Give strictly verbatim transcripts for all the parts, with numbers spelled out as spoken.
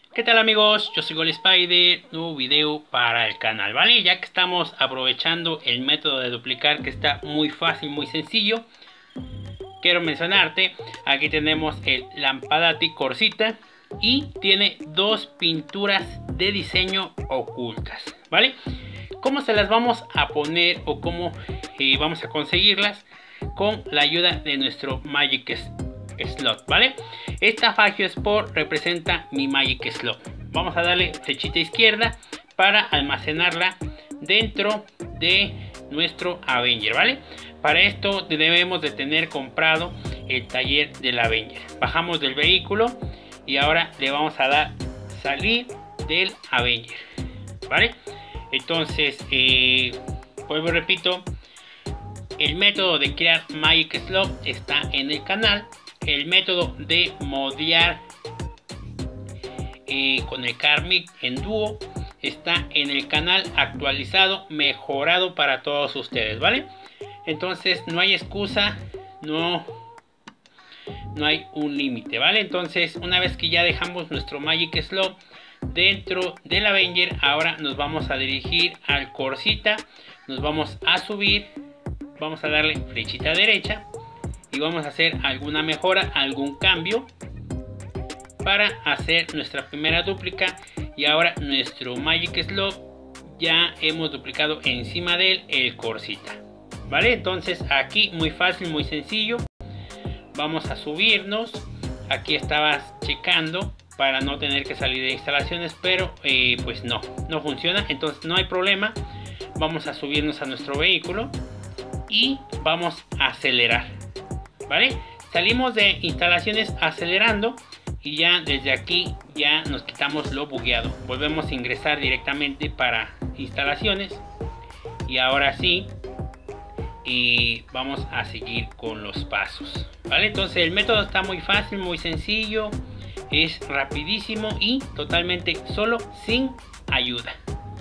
¿Qué tal amigos? Yo soy GoldSpider, nuevo video para el canal, ¿vale? Ya que estamos aprovechando el método de duplicar que está muy fácil, muy sencillo, quiero mencionarte, aquí tenemos el Lampadati Corsita y tiene dos pinturas de diseño ocultas, ¿vale? ¿Cómo se las vamos a poner o cómo eh, vamos a conseguirlas? Con la ayuda de nuestro Magic Slot, ¿vale? Esta Fagio Sport representa mi Magic Slot. Vamos a darle flechita izquierda para almacenarla dentro de nuestro Avenger, ¿vale? Para esto debemos de tener comprado el taller del Avenger. Bajamos del vehículo y ahora le vamos a dar salir del Avenger, ¿vale? Entonces, eh, vuelvo y repito, el método de crear Magic Slot está en el canal. El método de modear eh, con el Karmic en dúo está en el canal, actualizado, mejorado para todos ustedes, ¿vale? Entonces no hay excusa, no, no hay un límite, ¿vale? Entonces una vez que ya dejamos nuestro Magic Slot dentro del Avenger, ahora nos vamos a dirigir al Corsita, nos vamos a subir, vamos a darle flechita derecha y vamos a hacer alguna mejora, algún cambio para hacer nuestra primera dúplica. Y ahora nuestro Magic Slot ya hemos duplicado encima de él el Corsita, ¿vale? Entonces aquí muy fácil, muy sencillo. Vamos a subirnos. Aquí estabas checando para no tener que salir de instalaciones, pero eh, pues no, no funciona. Entonces no hay problema. Vamos a subirnos a nuestro vehículo y vamos a acelerar, ¿vale? Salimos de instalaciones acelerando y ya desde aquí ya nos quitamos lo bugueado. Volvemos a ingresar directamente para instalaciones y ahora sí y vamos a seguir con los pasos, ¿vale? Entonces el método está muy fácil, muy sencillo, es rapidísimo y totalmente solo, sin ayuda.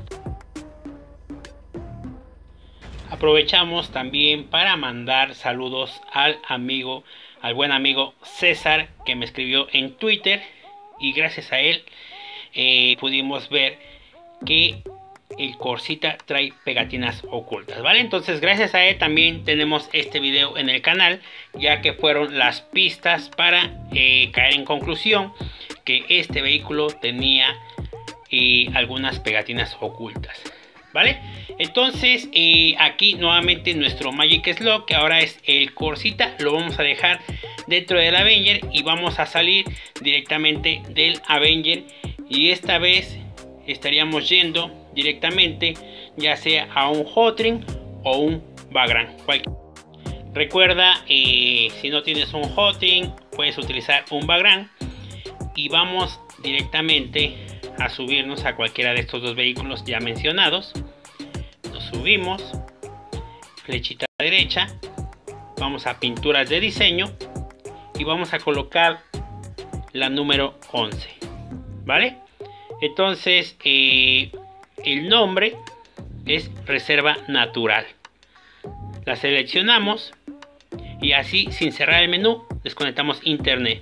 Aprovechamos también para mandar saludos al amigo, al buen amigo César, que me escribió en Twitter, y gracias a él eh, pudimos ver que el Corsita trae pegatinas ocultas, ¿vale? Entonces gracias a él también tenemos este video en el canal, ya que fueron las pistas para eh, caer en conclusión que este vehículo tenía eh, algunas pegatinas ocultas, ¿vale? Entonces eh, aquí nuevamente nuestro Magic Slot, que ahora es el Corsita, lo vamos a dejar dentro del Avenger y vamos a salir directamente del Avenger, y esta vez estaríamos yendo directamente ya sea a un Hotring o un Vagrant. Recuerda, eh, si no tienes un Hotring puedes utilizar un Vagrant y vamos directamente a subirnos a cualquiera de estos dos vehículos ya mencionados. Nos subimos, flechita derecha, vamos a pinturas de diseño y vamos a colocar la número once, ¿vale? Entonces eh, el nombre es reserva natural, la seleccionamos y así, sin cerrar el menú, desconectamos internet.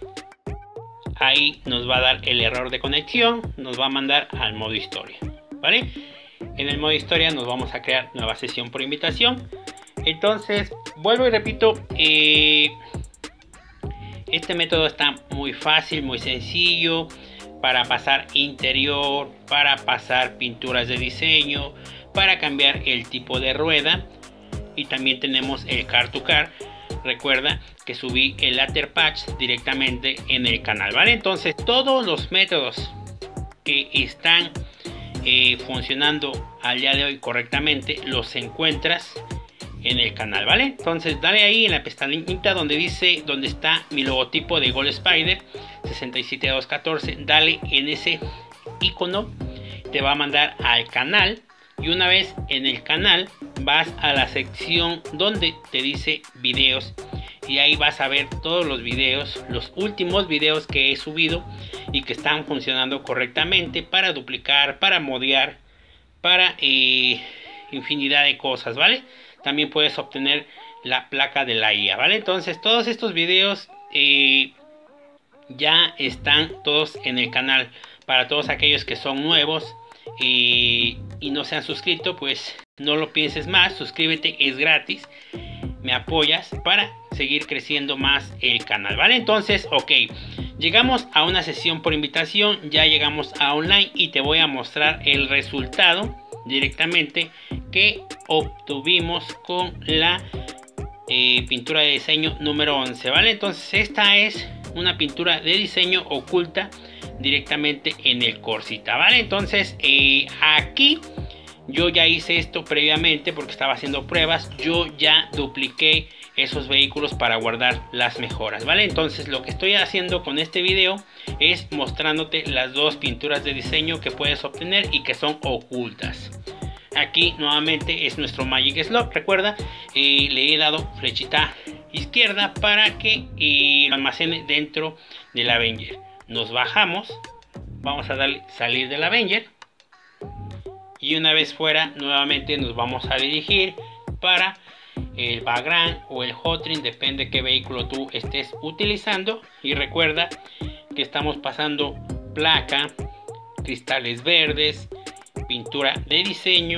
Ahí nos va a dar el error de conexión, nos va a mandar al modo historia, ¿vale? En el modo historia nos vamos a crear nueva sesión por invitación. Entonces vuelvo y repito, eh, este método está muy fácil, muy sencillo para pasar interior, para pasar pinturas de diseño, para cambiar el tipo de rueda, y también tenemos el car to car. Recuerda que subí el Later Patch directamente en el canal, ¿vale? Entonces todos los métodos que están eh, funcionando al día de hoy correctamente los encuentras en el canal, ¿vale? Entonces dale ahí en la pestañita donde dice, donde está mi logotipo de GoldSpider seis siete dos uno cuatro, dale en ese icono, te va a mandar al canal, y una vez en el canal vas a la sección donde te dice videos y ahí vas a ver todos los videos, los últimos videos que he subido y que están funcionando correctamente para duplicar, para modear, para eh, infinidad de cosas, ¿vale? También puedes obtener la placa de la I A, ¿vale? Entonces todos estos videos eh, ya están todos en el canal para todos aquellos que son nuevos y, y no se han suscrito, pues no lo pienses más, suscríbete, es gratis, me apoyas para seguir creciendo más el canal, ¿vale? Entonces, ok, llegamos a una sesión por invitación, ya llegamos a online y te voy a mostrar el resultado directamente que obtuvimos con la eh, pintura de diseño número once, ¿vale? Entonces esta es una pintura de diseño oculta directamente en el Corsita, ¿vale? Entonces eh, aquí yo ya hice esto previamente porque estaba haciendo pruebas. Yo ya dupliqué esos vehículos para guardar las mejoras, ¿vale? Entonces lo que estoy haciendo con este video es mostrándote las dos pinturas de diseño que puedes obtener y que son ocultas. Aquí nuevamente es nuestro Magic Slot, recuerda, eh, le he dado flechita izquierda para que eh, lo almacene dentro del Avenger. Nos bajamos, vamos a darle salir del Avenger. Y una vez fuera, nuevamente nos vamos a dirigir para el background o el hotring, depende de qué vehículo tú estés utilizando. Y recuerda que estamos pasando placa, cristales verdes, pintura de diseño,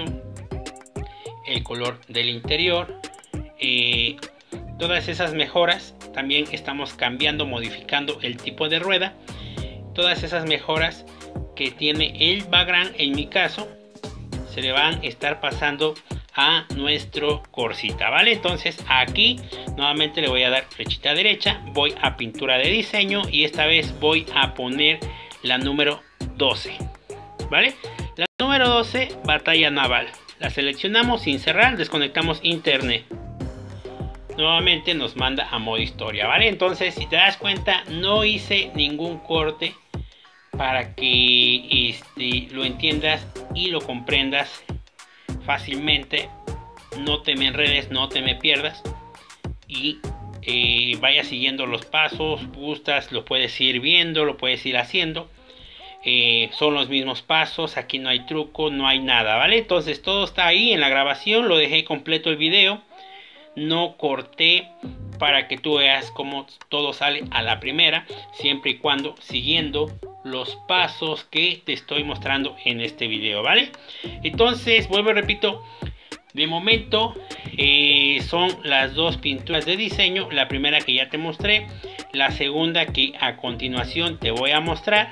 el color del interior, eh, todas esas mejoras. También estamos cambiando, modificando el tipo de rueda. Todas esas mejoras que tiene el background, en mi caso, se le van a estar pasando a nuestro Corsita, ¿vale? Entonces aquí nuevamente le voy a dar flechita derecha, voy a pintura de diseño y esta vez voy a poner la número doce, ¿vale? La número doce, batalla naval. La seleccionamos sin cerrar, desconectamos internet. Nuevamente nos manda a modo historia, ¿vale? Entonces si te das cuenta, no hice ningún corte para que este, lo entiendas y lo comprendas fácilmente. No te me enredes, no te me pierdas y eh, vayas siguiendo los pasos. Gustas, lo puedes ir viendo, lo puedes ir haciendo. Eh, son los mismos pasos, aquí no hay truco, no hay nada, ¿vale? Entonces todo está ahí en la grabación, lo dejé completo el video, no corté para que tú veas cómo todo sale a la primera, siempre y cuando siguiendo los pasos que te estoy mostrando en este video, ¿vale? Entonces vuelvo y repito, de momento eh, son las dos pinturas de diseño, la primera que ya te mostré, la segunda que a continuación te voy a mostrar.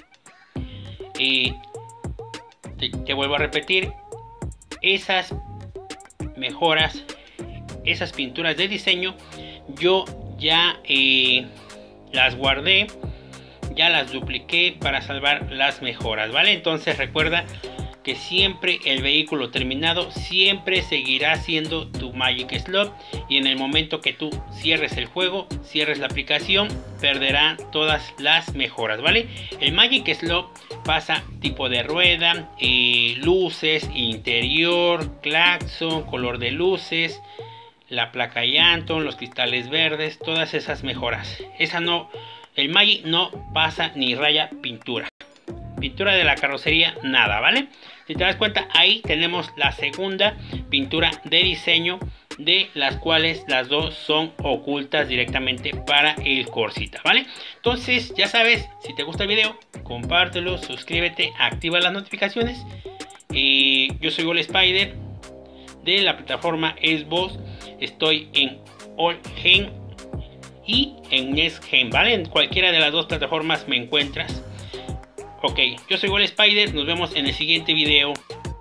Eh, te, te vuelvo a repetir, esas mejoras, esas pinturas de diseño yo ya eh, las guardé, ya las dupliqué para salvar las mejoras, ¿vale? Entonces recuerda que siempre el vehículo terminado siempre seguirá siendo tu Magic Slot, y en el momento que tú cierres el juego, cierres la aplicación, perderá todas las mejoras, ¿vale? El Magic Slot pasa tipo de rueda, eh, luces, interior, claxon, color de luces, la placa Yanton, los cristales verdes, todas esas mejoras. Esa no, el Magic no pasa ni raya pintura. Pintura de la carrocería, nada, ¿vale? Si te das cuenta, ahí tenemos la segunda pintura de diseño, de las cuales las dos son ocultas directamente para el Corsita, ¿vale? Entonces, ya sabes, si te gusta el video, compártelo, suscríbete, activa las notificaciones. Eh, yo soy Gol Spider de la plataforma Xbox. Estoy en Allgame y en NestGame, ¿vale? En cualquiera de las dos plataformas me encuentras. Ok, yo soy Gol Spider, nos vemos en el siguiente video.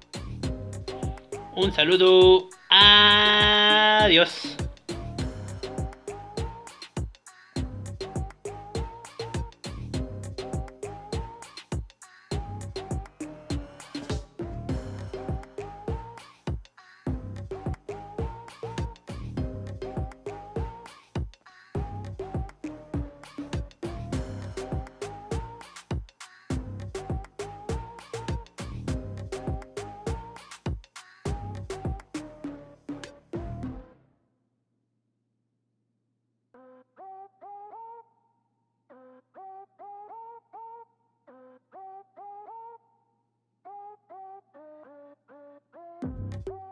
Un saludo, adiós. Thank you.